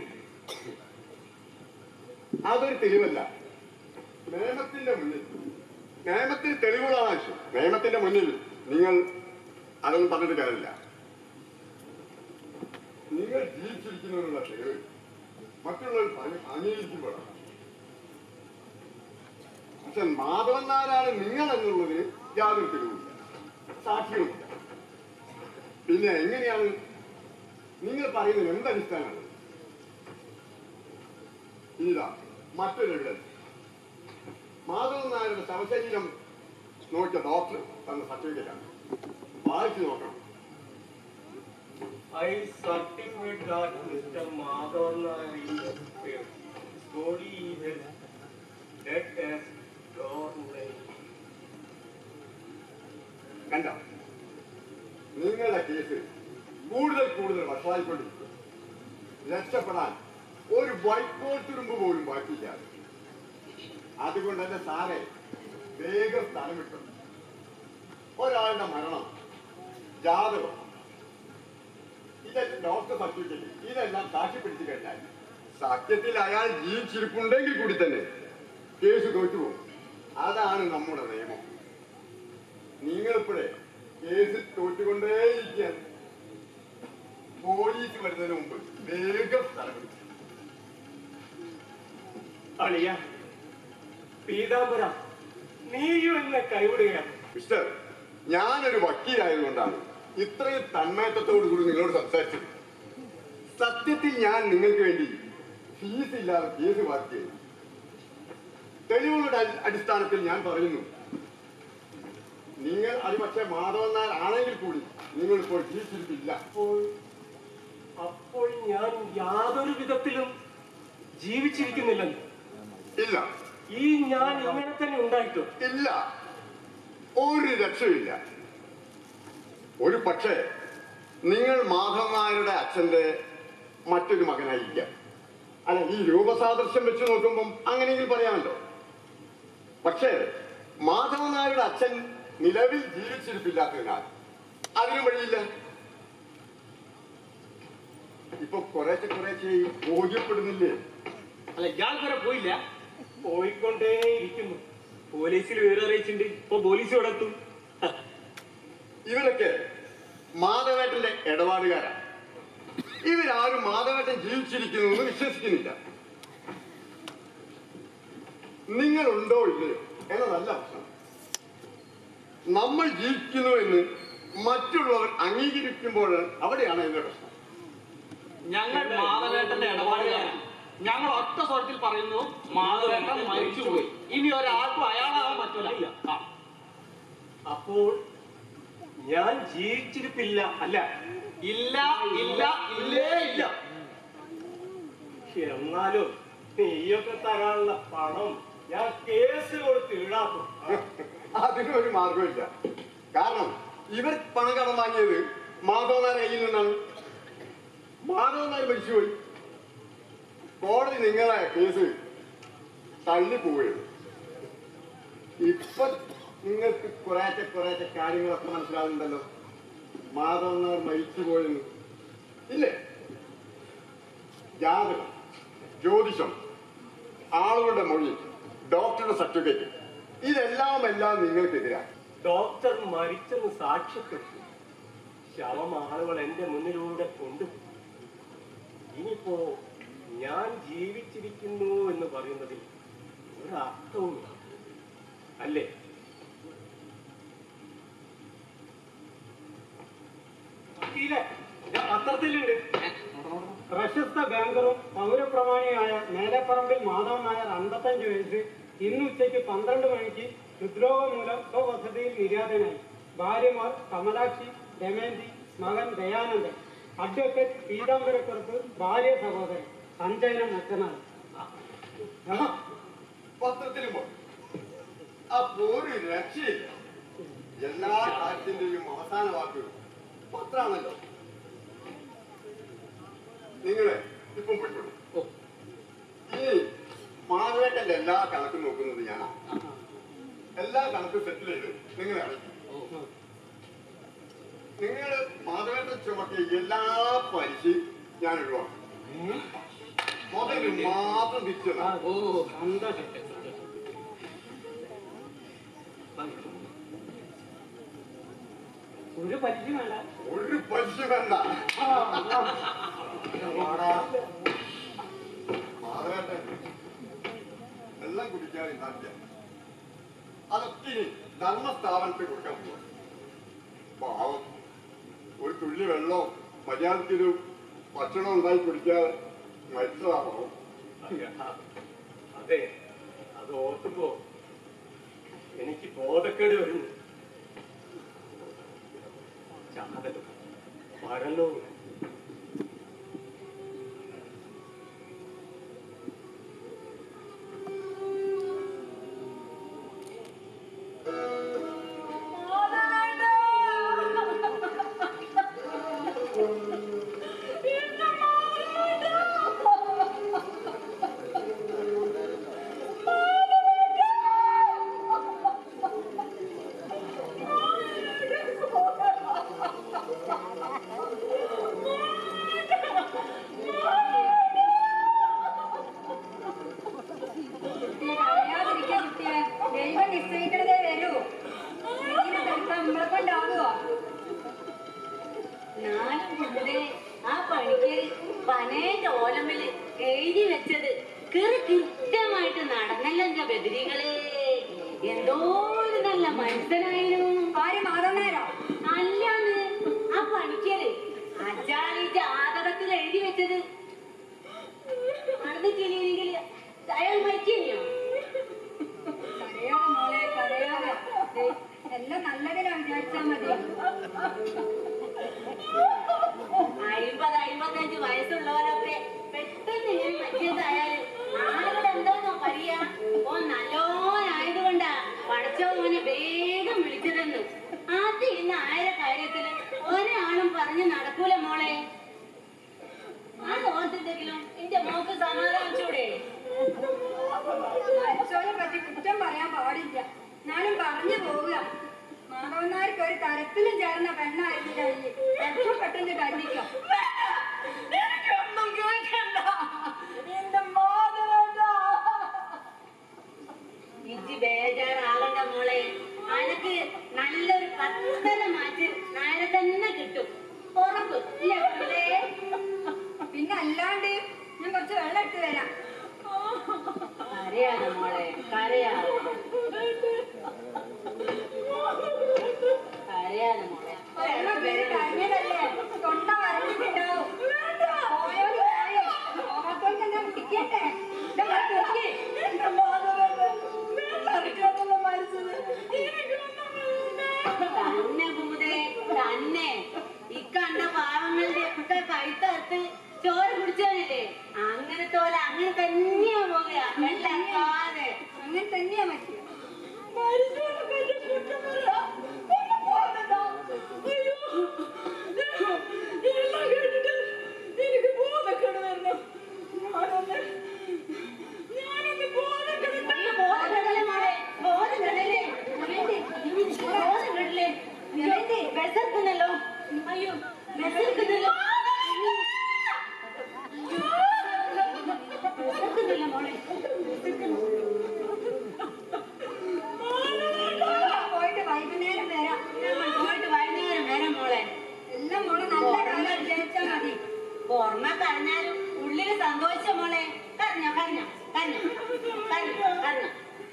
S2: അതൊരു തെളിവല്ല. നിയമത്തിന്റെ മുന്നിൽ നിയമത്തിന് തെളിവുകളാണ് ആവശ്യം. നിയമത്തിന്റെ മുന്നിൽ നിങ്ങൾ അതൊന്നും പറഞ്ഞിട്ട് കാര്യമില്ല. നിങ്ങൾ ജീവിച്ചിരിക്കുന്നതിനുള്ള തെളിവ് മറ്റുള്ളവർ അംഗീകരിക്കുമ്പോഴാണ്. അച്ഛൻ മാധവൻ നായരാണ് നിങ്ങൾ എന്നുള്ളതിന് യാതൊരു തെളിവില്ല, സാക്ഷ്യവുമില്ല. പിന്നെ എങ്ങനെയാണ് നിങ്ങൾ പറയുന്നത്? എന്തടിസ്ഥാനമാണ്? ഇതാ മറ്റൊരു എവിഡൻസ്. മാധവൻ നായരുടെ ശവശരീരം നോക്കിയ ഡോക്ടർ തന്ന സർട്ടിഫിക്കറ്റാണ്. വായിച്ചു നോക്കണം.
S1: I certify that Mr. Madhavan Nair is dead. His body is dead as doornail.
S2: കണ്ടോ? നിങ്ങളുടെ കേസ് കൂടുതൽ കൂടുതൽ വഷളായിക്കൊണ്ടിരിക്കും. രക്ഷപ്പെടാൻ ഒരു വൈക്കോൽ തുരുമ്പ് പോലും ബാക്കിയില്ല. അതുകൊണ്ട് എന്റെ സാറെ വേഗം സ്ഥലം വിട്ടു. ഒരാളുടെ മരണം, ജാതകം, ഇതെല്ലാം ഡോക്ടർ സർട്ടിഫിക്കറ്റ്, ഇതെല്ലാം സാക്ഷ്യപ്പെടുത്തി കഴിഞ്ഞാൽ സത്യത്തിൽ അയാൾ ജീവിച്ചിരിപ്പുണ്ടെങ്കിൽ കൂടി തന്നെ കേസ് തോറ്റുപോകും. അതാണ് നമ്മുടെ നിയമം. നിങ്ങളിപ്പോഴേ കേസ് തോറ്റുകൊണ്ടേയിരിക്കുകയാണ്. പോലീസ് വരുന്നതിന് മുമ്പ് വേഗം സ്ഥലം വിട്ടു.
S1: അളിയ പീതാംബര, നീയും എന്നെ കൈവിടുകയാണ്.
S2: മിസ്റ്റർ, ഞാനൊരു വക്കീലായതുകൊണ്ടാണ് ഇത്രയും തന്മയത്വത്തോടു കൂടി നിങ്ങളോട് സംസാരിച്ചത്. സത്യത്തിൽ ഞാൻ നിങ്ങൾക്ക് വേണ്ടി ഫീസ് ഇല്ലാതെ കേസ് വാക്ക് ചെയ്തു. തെളിവുകളുടെ അടിസ്ഥാനത്തിൽ ഞാൻ പറയുന്നു, നിങ്ങൾ അത് പക്ഷേ മാധവൻ നായർ ആണെങ്കിൽ കൂടി നിങ്ങൾ ഇപ്പോൾ ജീവിച്ചിരിപ്പില്ല.
S1: അപ്പോൾ ഞാൻ യാതൊരു വിധത്തിലും ജീവിച്ചിരിക്കുന്നില്ലെന്ന്?
S2: ഇല്ല.
S1: ഈ ഞാൻ ഇങ്ങനെ തന്നെ ഉണ്ടായിട്ടോ?
S2: ഇല്ല, ഒരു രക്ഷയില്ല. ഒരു പക്ഷേ നിങ്ങൾ മാധവൻ നായരുടെ അച്ഛന്റെ മറ്റൊരു മകനായിരിക്കാം. അല്ല, ഈ രൂപസാദൃശ്യം വെച്ച് നോക്കുമ്പം അങ്ങനെയെങ്കിൽ പറയാമല്ലോ. പക്ഷേ മാധവൻ നായരുടെ അച്ഛൻ നിലവിൽ ജീവിച്ചിരിപ്പില്ലാത്തതിനാൽ അതിനും വഴിയില്ല. ഇപ്പൊ കുറേശ്ശെ ബോധ്യപ്പെടുന്നില്ലേ?
S4: അല്ല, ഇയാൾ വരെ പോയില്ല?
S1: പോയിക്കൊണ്ടേയിരിക്കുന്നു. പോലീസിൽ വിവരം അറിയിച്ചിട്ടുണ്ട്. ഇപ്പൊ പോലീസ് ഇവിടെ എത്തും.
S2: ഇവരൊക്കെ മാധവേട്ടന്റെ ഇടപാടുകാരാണ്. ഇവരാരും മാധവേട്ടൻ ജീവിച്ചിരിക്കുന്നു എന്ന് വിശ്വസിക്കുന്നില്ല. നിങ്ങളുണ്ടോ ഇല്ലയോ എന്നതല്ല പ്രശ്നം. നമ്മൾ ജീവിക്കുന്നു എന്ന് മറ്റുള്ളവർ അംഗീകരിക്കുമ്പോൾ അവിടെയാണ് എന്റെ പ്രശ്നം.
S4: ഞങ്ങൾ മാധവേട്ടന്റെ ഇടപാടുകാരാണ്. ഞങ്ങൾ ഒറ്റ സ്വരത്തിൽ പറയുന്നു, മാധവേട്ടൻ മരിച്ചുപോയി. ഇനി ഒരാൾക്കും അയാളാവാൻ പറ്റൂല.
S1: അപ്പോൾ ഞാൻ ജീവിച്ചിരിപ്പില്ല. അല്ല,
S4: ഇല്ല ഇല്ല ഇല്ലേ ഇല്ല.
S1: എന്നാലും നീയൊക്കെ തരാനുള്ള പണം ഞാൻ കേസ് കൊടുത്ത് ഈടാക്കും.
S2: അതിനൊരു മാർഗമില്ല. കാരണം ഇവർ പണം കടം വാങ്ങിയത് മാധവൻ നായർ കയ്യിൽ നിന്നാണ്. മാധവൻ നായർ മരിച്ചുപോയി. കോടതി നിങ്ങളെ കേസ് തള്ളി പോവുകയാണ്. ഇപ്പൊ നിങ്ങൾക്ക് കുറേശ്ശെ കാര്യങ്ങളൊക്കെ മനസ്സിലാകുന്നുണ്ടല്ലോ. മാധവൻ നായർ മരിച്ചുപോയെന്ന് ഇല്ലേ? ജാതകം, ജ്യോതിഷം, ആളുകളുടെ മൊഴി, ഡോക്ടറുടെ സർട്ടിഫിക്കറ്റ്, ഇതെല്ലാം നിങ്ങൾക്കെതിരാണ്.
S1: ഡോക്ടർ മരിച്ചെന്ന് സാക്ഷ്യപ്പെട്ടു. ശവം ആളുകൾ എന്റെ മുന്നിലൂടെ കൊണ്ടുപോയി. ഇനിയിപ്പോ ഞാൻ ജീവിച്ചിരിക്കുന്നു എന്ന് പറയുന്നതിൽ ഒരർത്ഥവുമില്ല, അല്ലേ? പത്രത്തിലുണ്ട്.
S8: പ്രശസ്ത ബാങ്കറും പൗരപ്രമാണിയായ മേലെപ്പറമ്പിൽ മാധവൻ നായർ 55 വയസ്സ് ഇന്ന് ഉച്ചയ്ക്ക് 12 മണിക്ക് ഹൃദ്രോഗം മൂലം സ്വവസതിയിൽ നിര്യാതനായി. ഭാര്യമാർ കമലാക്ഷി, ദമയന്തി, മകൻ ദയാനന്ദൻ, അഡ്വക്കേറ്റ് പീതാംബരക്കുറുപ്പ്, ഭാര്യ സഹോദരൻ, സഞ്ജയനം അച്ഛനാണ്.
S2: പത്രത്തിലും അപ്പോ ഒരു രക്ഷയില്ല. എല്ലാ കാര്യത്തിന്റെയും അവസാന വാക്ക് പത്രാണല്ലോ. നിങ്ങളെ ഇപ്പം പെട്ടു. ഈ മാധവേട്ടന്റെ എല്ലാ കണക്കും നോക്കുന്നത് ഞാനാണ്. എല്ലാ കണക്കും സെറ്റിൽ ചെയ്ത് നിങ്ങളെ അറിയിക്കും. നിങ്ങൾ മാധവേട്ടൻ ചുമക്കിയ എല്ലാ പലിശയും ഞാൻ ഒഴിവാക്കും. മുതല് മാത്രം തിരിച്ചു.
S8: ഓ, സന്തോഷം. ഒരു പലിശ വേണ്ട.
S2: ഒരു പലിശ വേണ്ട. മാധവേട്ടൻ വെള്ളം കുടിക്കാൻ ഉണ്ടാക്കിയ അതൊക്കെ ഇനി ധർമ്മസ്ഥാപനത്തിൽ കൊടുക്കാൻ പോവാ. പാവം ഒരു തുള്ളി വെള്ളവും മര്യാദക്കൊരു ഭക്ഷണം ഉണ്ടായി കുടിക്കാതെ മരിച്ചതാ പാവം.
S1: അതെ, അത് ഓർക്കുമ്പോ എനിക്ക് ബോധക്കേട് വരുന്നു. ചാതലും മരണവും
S7: ദൈവം നിശ്ചയിക്കണതേ വരൂ. നമ്മളെ കൊണ്ടാകുവോ?
S9: ഞാനും ഇവിടെ ആ പണിക്ക് പനേന്റെ ഓലമ്മല് എഴുതി വെച്ചത് കൃത്യമായിട്ട് നടന്നല്ലോ എന്റെ ബദരികളെ. എന്തോ ഒരു നല്ല മനുഷ്യനായിരുന്നു.
S7: ആര് മാധവനാരോ?
S9: അല്ലാന്ന് ആ പണിക്കര് അജാലി ജാതകത്തിൽ എഴുതി വെച്ചത് നടന്നിട്ടില്ലെങ്കിൽ അയാൾ മരിക്കോ?
S7: കരയാതെ മോളെ കരയാതെ. എല്ലാം നല്ലതിനാ വിചാരിച്ചാ മതി.
S9: 50-55 വയസ്സുള്ളവരൊക്കെ പെട്ടെന്ന് ഇങ്ങനെ മരിച്ചതായാലും ആളുകൾ എന്താന്നോ പറയാ, ഓ നല്ലോനായതുകൊണ്ടാ പഠിച്ചവനെ വേഗം വിളിച്ചതെന്ന്. അത് ഇന്ന് ആയ കാര്യത്തില് ഒരാളും പറഞ്ഞ് നടക്കൂല മോളെ. അത് ഓർത്തിട്ടെങ്കിലും എന്റെ മോക്ക് സമാധാനിച്ചൂടെ?
S7: മരിച്ചോനെ പറ്റി കുറ്റം പറയാൻ പാടില്ല. ഞാനും പറഞ്ഞു പോവുക. മാധവനാർക്ക് ഒരു തരത്തിലും ചേർന്ന പെണ്ണായിരുന്നില്ല. രക്ഷപ്പെട്ടെന്ന് കരുതിക്കാം.
S9: എനിക്കൊന്നും കേൾക്കണ്ട. എന്റെ മാധവണ്ട ഇജ്ജ് ബേജാറാകണ്ട മോളെ. അനക്ക് നല്ലൊരു 10 മാറ്റി നേരെ തന്നെ കിട്ടും, ഉറപ്പ്.
S7: പിന്നെ അല്ലാണ്ട് ഞാൻ കുറച്ച് വെള്ളം എടുത്ത് തരാം.
S9: കരയാതെ മോളെ, കരയാതെ കരയാതെ മോളെ.
S7: വെള്ളം പേര് കഴിഞ്ഞതല്ലേ, തൊണ്ട വരഞ്ഞിട്ടുണ്ടാവും. പോയോളി പോയോ, പോകാത്തോണ്ട് ഞാൻ കുടിക്കട്ടെ.
S9: തന്നെ ഭൂതേ തന്നെ. ഇക്കണ്ട പാവങ്ങളുടെ ഒക്കെ കഴുത്തറുത്ത് ചോര കുടിച്ചവനല്ലേ? അങ്ങനത്തെ പോലെ അങ്ങനെ തന്നെയാ പോകുക. വെള്ളക്കാതെ
S7: അങ്ങനെ തന്നെയാ മറ്റു.
S9: എനിക്ക് ബോധക്കേട് വരണം. വിശക്കുന്നല്ലോ. അയ്യോ വിശക്കുന്നല്ലോ. വിശക്കുന്നില്ല മോളെ.
S7: പോയിട്ട് വൈകുന്നേരം വരാം.
S9: പോയിട്ട് വൈകുന്നേരം വരാം മോളെ.
S7: എല്ലാം മോള് നല്ല കാലം വിചാരിച്ചാ മതി.
S9: പുറമെ കരഞ്ഞാലും ഉള്ളില് സന്തോഷിച്ച മോളെ. കരഞ്ഞോ കരഞ്ഞോ കരഞ്ഞോ കരഞ്ഞോ കരഞ്ഞോ.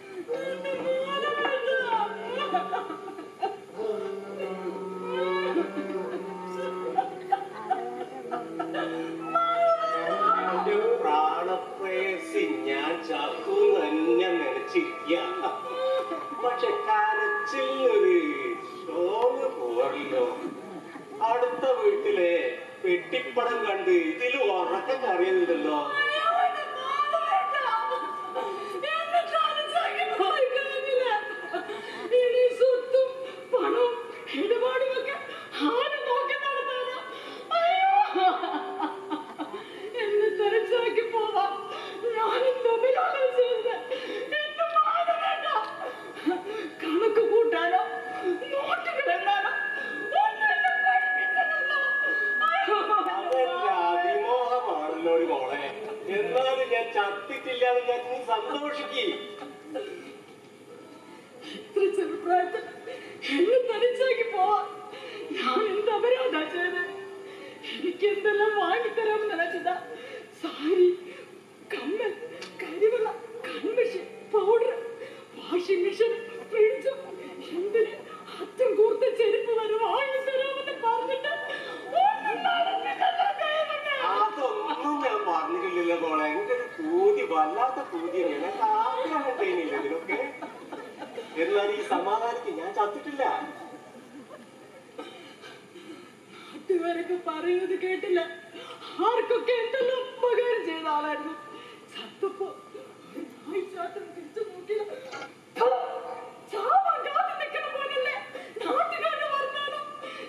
S1: പ്രാണപ്രേയസി ഞാൻ ചത്തു തന്നെ നനച്ചിരിക്ക. പക്ഷെ കരച്ചിലൊരു ഷോങ് പോരല്ലോ. അടുത്ത വീട്ടിലെ പെട്ടിപ്പടം കണ്ട് ഇതിൽ ഉറക്കം കറിയുന്നുണ്ടല്ലോ.
S9: കണക്ക് കൂട്ടാനോ നോട്ട് കിടന്നാലോ
S1: അതിമോഹമാണല്ലോ മോളെ. എന്നാലും ഞാൻ ചത്തിട്ടില്ലാതെ ഞാൻ നീ സന്തോഷിക്കേ.
S9: ഇത്ര ചെറുപ്രായത്തിൽ എന്നെ തനിച്ചാക്കി പോവാൻ ഞാൻ എന്ത് അപരാധ ചെയ്ത്? എനിക്ക് എന്തെല്ലാം വാങ്ങിത്തരാമെന്ന് നിனைച്ചതാ. സാരി, കമ്മൽ, കരിവള, കൺമഷി, പൗഡർ, വാഷിംഗ് മെഷീൻ,
S1: സമാധാനിക്ക്, ഞാൻ ചത്തിട്ടില്ല.
S3: ഇതുവരെയൊക്കെ പറയുന്നത് കേട്ടില്ല. ആർക്കൊക്കെ എന്തെല്ലാം ഉപകാരം ചെയ്ത ആളായിരുന്നു. ചത്തപ്പോ തിരിച്ചു നോക്കില്ല. ചാവാൻ കാത്തു നിൽക്കണ പോലല്ലേ നാട്ടുകാര് പറഞ്ഞാലും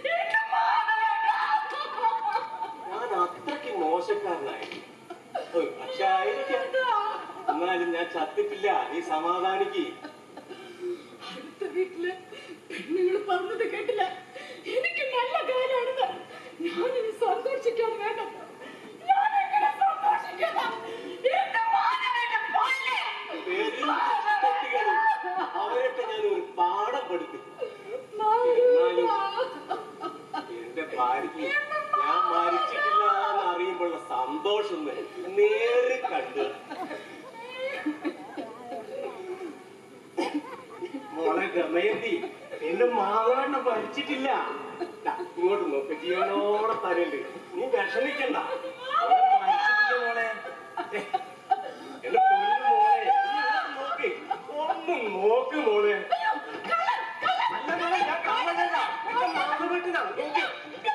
S1: ഞാൻ അത്രയ്ക്ക് മോശക്കാരനായി. പക്ഷെ ആയിരിക്കാം, എന്നാലും ഞാൻ ചത്തിട്ടില്ല. നീ സമാധാനിക്ക്.
S3: അടുത്ത വീട്ടില് പെണ്ണുങ്ങൾ പറഞ്ഞത് കേട്ടില്ല. എനിക്ക് നല്ല കാര്യമാണെന്ന് ഞാനിനി സന്തോഷിക്കാൻ വേണ്ട. ഞാനെങ്ങനെ സന്തോഷിക്കുന്ന
S1: അവരൊക്കെ ഞാൻ ഒരു പാഠം പഠിപ്പിക്കും. എന്നാലും എന്റെ ഭാര്യയ്ക്ക് ഞാൻ മരിച്ചിട്ടില്ല എന്ന് അറിയുമ്പോഴുള്ള സന്തോഷം നേരെ കണ്ടു. മോളെ ദമയന്തി, എന്റെ മാതാവെണ്ണം മരിച്ചിട്ടില്ല. ഇങ്ങോട്ട് നോക്ക്, ജീവനോടെ തരുന്നുണ്ട്. നീ വിഷമിക്കണ്ട, മരിച്ചിട്ടില്ല മോളെ. എന്റെ പൊന്നു മോളെ, നോക്ക്, ഒന്ന് നോക്ക് മോളെ. അല്ല മോളെ, ഞാൻ കാണുന്നില്ല. എന്റെ മാതാവെട്ടിനാണ്. നോക്ക്,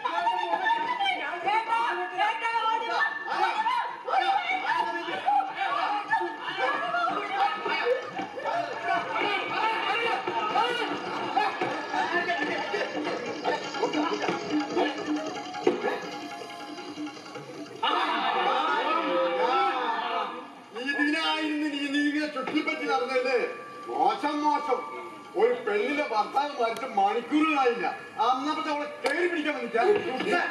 S2: ഇതിനായിരുന്നു നീ ചുറ്റിപ്പറ്റി നടന്നല്ലേ? മോശം മോശം. ഒരു പെണ്ണിന്റെ ഭർത്താവ് മരിച്ച മണിക്കൂറുകളായില്ല. അന്നപ്പത്തെ അവളെ കയറി പിടിക്കാൻ വന്നിട്ടാ.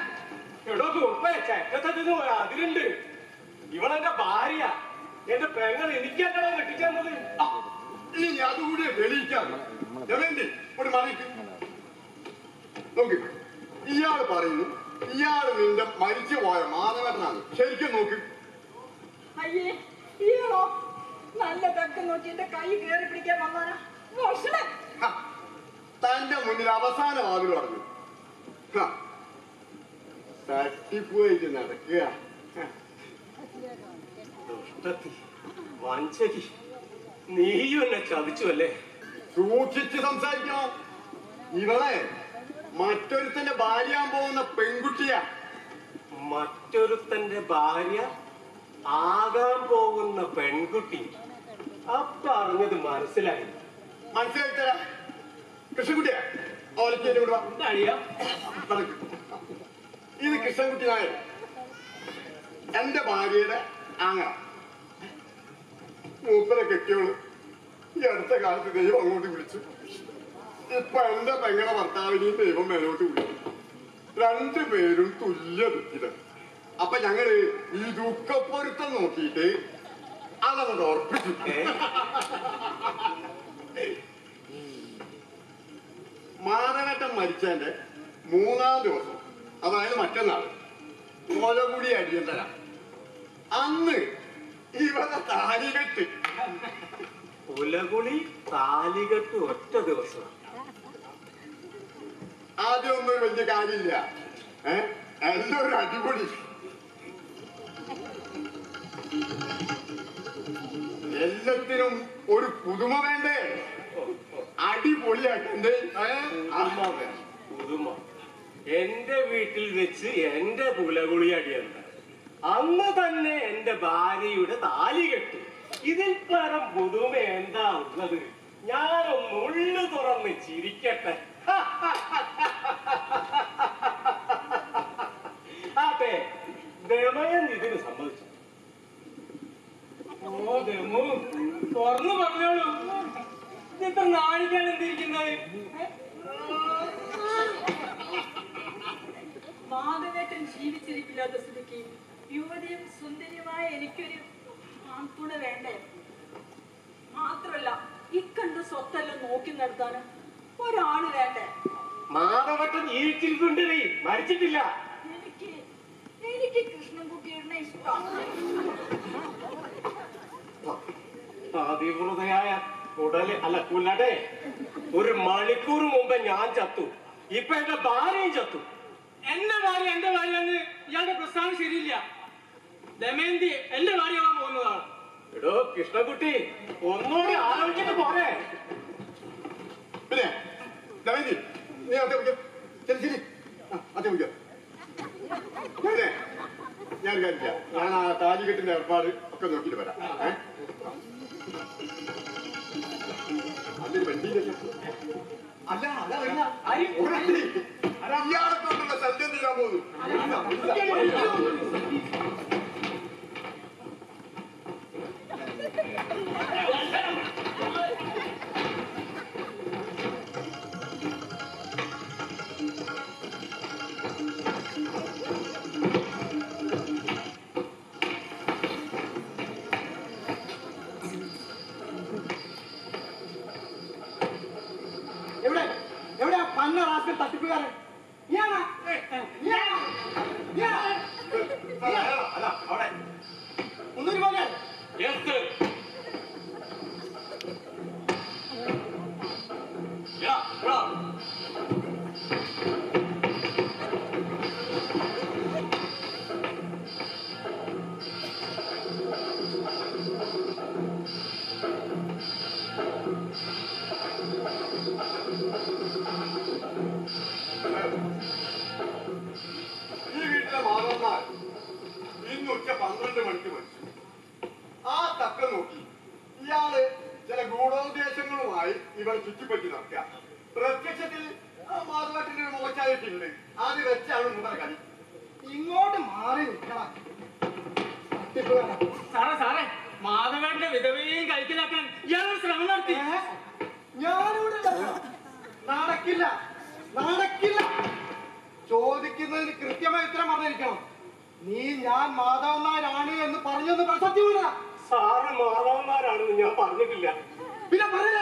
S1: അതിലുണ്ട്. ഇവളെന്റെ ഭാര്യ, എന്റെ പെങ്ങൾ എനിക്കാണോ കെട്ടിച്ചത്.
S2: ഇനി അതുകൂടി തെളിയിക്കാം. ഒരു മണിക്ക് നോക്ക്, ഇയാള് പറയുന്നു ഇയാള് നിന്റെ മരിച്ചു പോയ മാധവേട്ടനാണ്. ശരിക്കും നോക്ക്.
S7: അയ്യേ, ഇയാളോ നല്ല തക്കം നോക്കി എന്റെ കൈ കയറി പിടിക്കാൻ വന്നാനാ.
S2: തന്റെ മുന്നിൽ അവസാന വാതിൽ പറഞ്ഞു തട്ടിപ്പോയിട്ട് നടക്കുക.
S1: വഞ്ചകി, നീയും എന്നെ ചതിച്ചു അല്ലേ?
S2: സൂക്ഷിച്ച് സംസാരിക്കണം. ഇവളെ മറ്റൊരുത്തന്റെ ഭാര്യ പോകുന്ന പെൺകുട്ടിയാ.
S1: മറ്റൊരുത്തന്റെ ഭാര്യ ആകാൻ പോകുന്ന പെൺകുട്ടി. അപ്പൊ അറിഞ്ഞത് മനസ്സിലായി.
S2: മനസ്സിലായി തരാം. കൃഷ്ണൻകുട്ടിയാ, ഓലക്കേരി വിടുക. ഇത് കൃഷ്ണൻകുട്ടി നായർ, എന്റെ ഭാര്യയുടെ ആങ്ങ. മൂപ്പരെ കെട്ടിയോള് ഈ അടുത്ത കാലത്ത് ദൈവം അങ്ങോട്ട് വിളിച്ചു. ഇപ്പൊ എന്റെ പെങ്ങളെ ഭർത്താവിനെയും ദൈവം മേലോട്ട് വിളിച്ചു. രണ്ടുപേരും തുല്യ ദുഃഖിതം. അപ്പൊ ഞങ്ങള് ഈ ദുഃഖപ്പൊരുത്തം നോക്കിയിട്ട് അതങ്ങോട്ട് ഉറപ്പിച്ചു. മാധവേട്ടൻ മരിച്ചതിന്റെ 3-ാം ദിവസം, അതായത് മറ്റന്നാള്, മുലകുടി അടിയന്തര. അന്ന് ഇവരെ താലികെട്ട്.
S1: മുലകുടി താലികെട്ട് ഒറ്റ ദിവസം.
S2: ആദ്യമൊന്നും ഒരു വലിയ കാര്യമില്ല. എല്ലാം ഒരു അടിപൊളി. എല്ലാത്തിനും ഒരു പുതുമ വേണ്ടേ? അടിപൊളിയാക്കണ്ടേ?
S1: പുതുമ. എന്റെ വീട്ടിൽ വെച്ച് എന്റെ മുലകുടി അടിയന്തര. അന്ന് തന്നെ എന്റെ ഭാര്യയുടെ താലി കെട്ടി. ഇതിൽ പരം പുതുമ എന്താ ഉള്ളത്? ഞാനൊന്ന് ഉള്ളു തുറന്ന് ചിരിക്കട്ടെ. ആട്ടെ, ദമയൻ ഇതിന് സമ്മതിച്ചു.
S4: ഓ ദമു, തുറന്നു പറഞ്ഞോളൂ. ഇത്ര നാണിക്കാൻ എന്തിരിക്കുന്നത്?
S7: മാധവേട്ടൻ ജീവിച്ചിരിക്കില്ലാത്ത സ്ഥിതിക്ക് യുവതിയും സുന്ദരിയുമായ എനിക്കൊരു ആൺതുണ വേണ്ടേ? മാത്രമല്ല, ഇക്കണ്ട സ്വത്തെല്ലാം നോക്കി നടത്താനും ഒരാള് വേണ്ടേ?
S1: മാധവട്ടൻ ജീവിച്ചിരിക്കുന്നുണ്ട്, നീ മരിച്ചിട്ടില്ല.
S7: എനിക്ക് കൃഷ്ണൻകുട്ടിയുടെ ഇഷ്ടമാണ്.
S1: അതിവൃതയായ കുടല് അല്ല കുലടെ. 1 മണിക്കൂർ മുമ്പ് ഞാൻ ചത്തു. ഇപ്പൊ എന്റെ ഭാര്യയും ചത്തു.
S4: എന്റെ ഭാര്യ എന്ന് ഇയാളുടെ പ്രസ്ഥാനം ശരിയില്ല. ദമയന്തി എന്റെ ഭാര്യയാവാൻ പോകുന്നതാണ്.
S1: എടോ കൃഷ്ണൻകുട്ടി, ഒന്നുകൂടി ആലോചിച്ചിട്ട് പോരെ.
S2: പിന്നെ ദമയന്തി, നീ അതെ വിളിക്കാം. ശരി ശരി, അതെ വിളിക്കാം. ഞാൻ കാര്യമില്ല, ഞാൻ ആ താലികെട്ടിന്റെ ഏർപ്പാട് ഒക്കെ നോക്കിയിട്ട് വരാം. അതിൽ വണ്ടിയിലല്ല. അല്ല അതല്ല, ഇയാളെ കൊണ്ടുള്ള ശല്യം തീരാൻ പോകുന്നു.
S8: എവിടെയാ പന്ന റാസ്കൽ തട്ടിപ്പുകാരൻ? ഒന്നൊരു പോലെ
S2: ഈ വീട്ടിലെ മാധവന്മാർ ഇന്ന് ഉച്ച 12 മണിക്ക് മരിച്ചു. ആ തക്ക നോക്കി ഇയാള് ചില ഗൂഢോദ്ദേശങ്ങളുമായി ഇവളെ ചുറ്റിപ്പറ്റി നടക്കുക. പ്രത്യക്ഷത്തിൽ മാധവട്ടിന്റെ ഒരു മോശമായിട്ടുണ്ട്. അത് വെച്ചാണ് മുമ്പ് കളി.
S8: ഇങ്ങോട്ട് മാറി നിൽക്കണം.
S4: സാറേ മാധവേട്ടന്റെ വിധവയും കഴിക്കലാക്കാൻ ഇയാളൊരു ശ്രമം നടത്തി.
S8: ഞാനിവിടെ നടക്കില്ല, നടക്കില്ല. ചോദിക്കുന്നതിന് കൃത്യമായി ഉത്തരം പറഞ്ഞിരിക്കണം. നീ ഞാൻ മാധവൻ നായരാണ് എന്ന് പറഞ്ഞെന്ന് സത്യമില്ല.
S1: സാറ് മാധവന്മാരാണെന്ന് ഞാൻ പറഞ്ഞിട്ടില്ല.
S8: പിന്നെ പറയില്ല.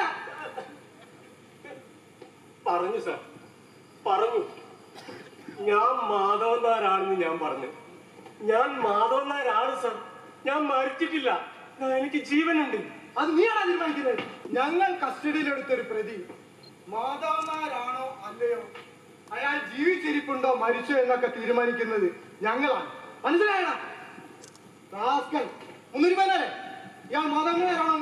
S1: പറഞ്ഞു സാർ, പറഞ്ഞു. ഞാൻ മാധവന്മാരാണെന്ന് ഞാൻ പറഞ്ഞു. ഞാൻ മാധവന്മാരാണ് സാർ. ഞാൻ മരിച്ചിട്ടില്ല, എനിക്ക് ജീവനുണ്ട്.
S8: അത് നീയാണ് തീരുമാനിക്കുന്നത്. ഞങ്ങൾ കസ്റ്റഡിയിലെടുത്തൊരു പ്രതി മാധവൻ നായരാണോ അല്ലയോ, അയാൾ ജീവിച്ചിരിപ്പുണ്ടോ മരിച്ചോ എന്നൊക്കെ തീരുമാനിക്കുന്നത് ഞങ്ങളാണ്. മനസ്സിലായണ റാസ്കൽ? ഒന്നൊരു പേരല്ലേ ഇയാൾ മാധവൻ നായരാണോ?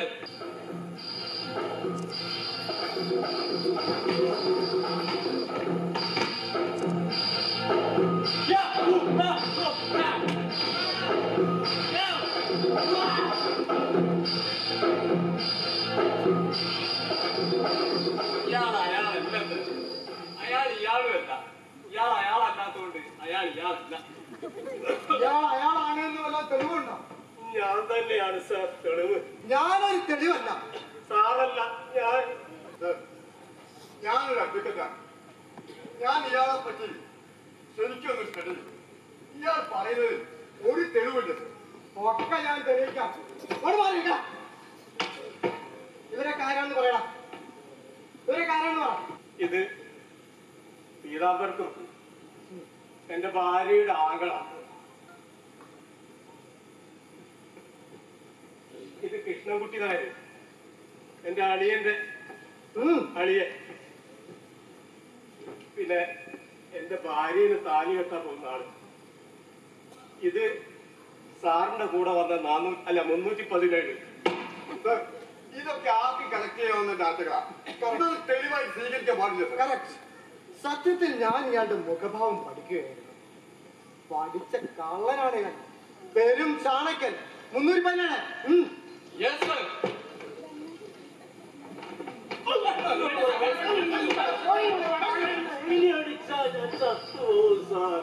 S6: ഇയാളുമല്ല, ഇയാൾ അയാളല്ലാത്തോണ്ട് ഇയാളല്ല.
S8: ഇയാൾ അയാളാണെന്ന് വല്ല തെളിവുണ്ടോ?
S1: ഞാൻ തന്നെയാണ് സാർ തെളിവ്.
S8: ഞാനൊരു തെളിവല്ല.
S1: സാറല്ല,
S2: ഞാനൊരു അഡ്വക്കറ്റാണ്. ഞാൻ ഇയാളെ പറ്റി ശരിക്കൊന്ന് സ്റ്റഡി. ഇയാൾ പറയുന്നത് ഒരു തെളിവില്ല.
S8: ഒക്കെ ഞാൻ തെളിയിക്കാം. ഇവരെ കാര്യമെന്ന് പറയണം. ഇവരെ കാര്യമെന്ന് പറ.
S1: ഇത് പീതാംബർക്കും എന്റെ ഭാര്യയുടെ ആങ്ങളാണ്. ഇത് കൃഷ്ണൻകുട്ടി നായർ, എന്റെ അളിയന്റെ അളിയൻ. പിന്നെ എന്റെ ഭാര്യന് താലി കെട്ടാൻ പോകുന്ന ആള്. ഇത് സാറിന്റെ കൂടെ വന്ന 317.
S2: ഇതൊക്കെ ആർക്ക് കളക്ട് ചെയ്യാവുന്ന ഡാറ്റകളാണ്. ഇതൊരു തെളിവായി സ്വീകരിക്കാൻ പാടില്ല.
S8: കറക്റ്റ്. സത്യത്തിൽ ഞാൻ ഇയാളുടെ മുഖഭാവം പഠിക്കുകയായിരുന്നു. പഠിച്ച കള്ളനാണ് ഞാൻ. പെരും ചാണക്യൻ. 317.
S1: ഇനി അടിച്ചാൽ ഞാൻ ചത്തുപോകും സാർ.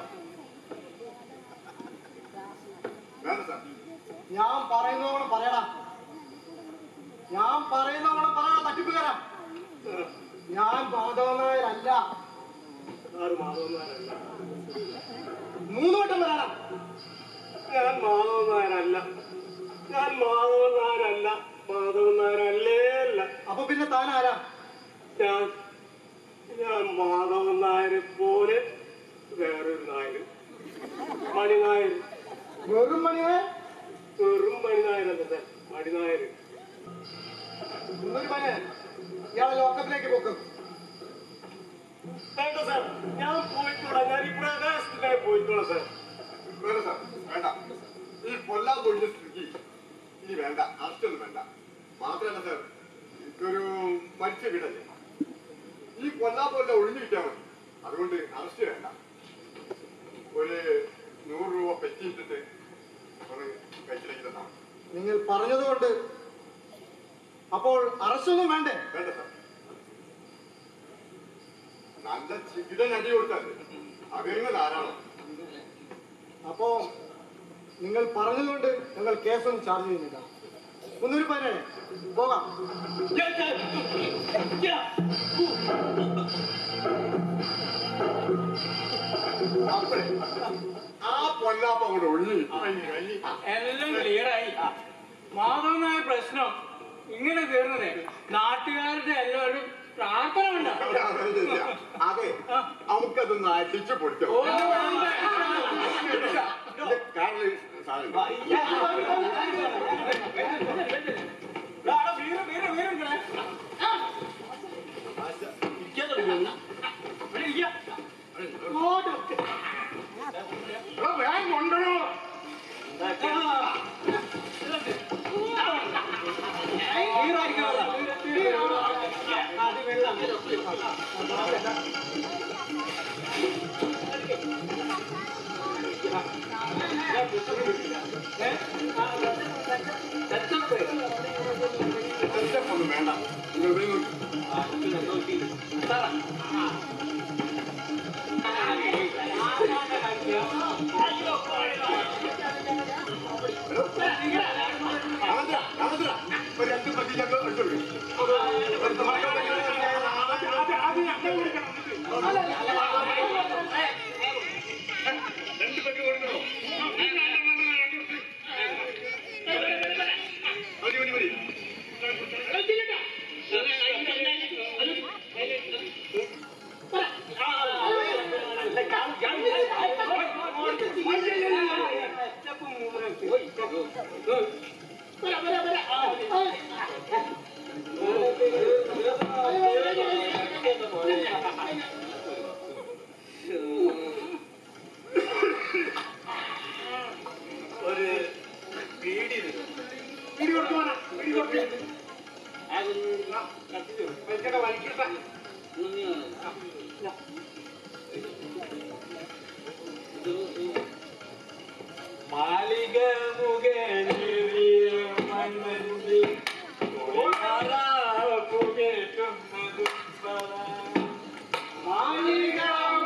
S2: വേണ്ട സാർ,
S8: ഞാൻ പറയുന്നവണം പറയടാ. ഞാൻ പറയുന്നവണം പറയണ തട്ടിപ്പുകാരാ. ഞാൻ മാധവൻ നായരല്ല.
S1: സാറ് മാധവന്മാരല്ല.
S8: 3 വട്ടം പറയണം.
S1: ഞാൻ മാധവന്മാരല്ല. ഞാൻ മാധവന്മാരല്ല. മാധവന്മാരല്ലേ അല്ല.
S8: അപ്പൊ പിന്നെ താൻ ആരാ?
S1: ഞാൻ മാധവൻ നായരെ പോലെ വേറൊരു നായര്, മണിനായർ.
S8: വെറും മണിനായർ?
S1: വെറും മണിനായരല്ല സാർ, മണിനായര്.
S8: 317. ഇയാളെ ലോക്കപ്പിലേക്ക് പോക്കും.
S1: വേണ്ട സാർ, ഞാൻ പോയിക്കോളാം. ഞാൻ ഈ പ്രകാശത്തിനായി പോയിക്കോളാം സാർ.
S2: വേണ്ട സാർ, വേണ്ട. ഈ കൊല്ലാൻ പോയിട്ട് സ്ഥിതി ഇനി വേണ്ട. അറസ്റ്റൊന്നും വേണ്ട. മാത്രമല്ല സാർ, ഇതൊരു മരിച്ച വീടല്ലേ. പൊന്നാപ്പല്ല ഒഴിഞ്ഞു കിട്ടിയാൽ മതി. അതുകൊണ്ട് അറസ്റ്റ് വേണ്ട. ഒരു 100 രൂപ പെറ്റിട്ടിട്ട് ഒന്ന് കയ്യിലേക്ക് തന്നാ മതി.
S8: നിങ്ങൾ പറഞ്ഞതുകൊണ്ട് അപ്പോൾ അറസ്റ്റൊന്നും വേണ്ടേ?
S2: വേണ്ട സാർ. നല്ല ചികിടൻ അടി കൊടുത്താൽ അതിന് ധാരാളം.
S8: അപ്പോ നിങ്ങൾ പറഞ്ഞതുകൊണ്ട് ഞങ്ങൾ കേസൊന്നും ചാർജ് ചെയ്യുന്നില്ല. 317 പോകാം.
S2: അപ്പഴേ ആ പൊന്നാപ്പ അങ്ങോട്ട് ഒഴിഞ്ഞു
S4: എല്ലാം ക്ലിയറായി. മാധവനായ പ്രശ്നം ഇങ്ങനെ തീർന്നതേ നാട്ടുകാരുടെ എല്ലാവരും പ്രാർത്ഥന ഉണ്ടാവും.
S2: അതെ, നമുക്കതൊന്ന് അടിച്ചു പൊടിച്ചോ. വേഗം കൊണ്ടോ. ഒന്നും വേണ്ട. രണ്ട് പതി ഞങ്ങൾ എടുത്തോളൂ. രണ്ട് പറ്റി കൊടുക്കണോ? മതി മതി മതി. ഒരു പീടി കൊടുക്കുവാനാ. പീടി കൊടുക്കേ വലിക്കട്ടെ.
S6: മാലിക മുഖേറിയ മണ്ണി പുകേറ്റുന്നതും
S3: മാലിക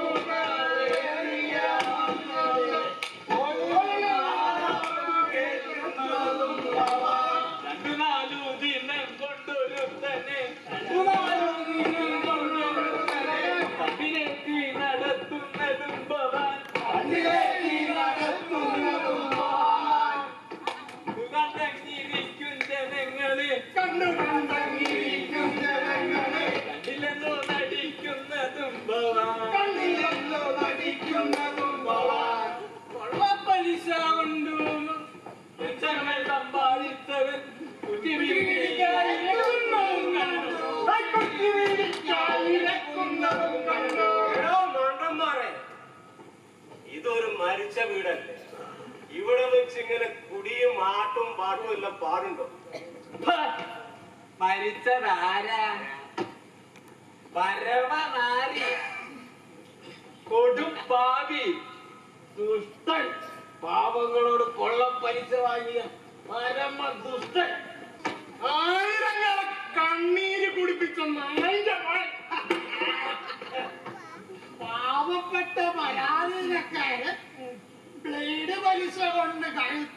S6: രണ്ടു നാലു ദിനം കൊണ്ടൊരു തന്നെ പതിനെത്തി നടത്തുന്നതും ഭവാൻ കണ്ടങ്ങിരിക്കും ജനങ്ങളെ കണ്ടില്ലെന്നോ നടിക്കുന്നതും ഭവാൻ കൊള്ളപ്പലിശ കൊണ്ടും ലക്ഷങ്ങൾ സമ്പാദിച്ചവൻ
S1: ഇതൊരു മരിച്ച വീടല്ലേ? ഇവിടെ വെച്ച് ഇങ്ങനെ കുടിയും ആട്ടും പാട്ടും എല്ലാം പാടുണ്ടോ?
S5: മരിച്ചതാരാ? പരമനാരി, കൊടും പാവി, ദുഷ്ടൻ, പാവങ്ങളോട് കൊള്ളപ്പലിശ വാങ്ങിയ പരമ ദുഷ്ടൻ,
S3: ആയിരങ്ങളെ കണ്ണീര് കുടിപ്പിച്ച നായിന്റെ മകൻ. പാവപ്പെട്ട പരാധീനക്കാര് ബ്ലേഡ് പലിശ കൊണ്ട് കഴുത്ത്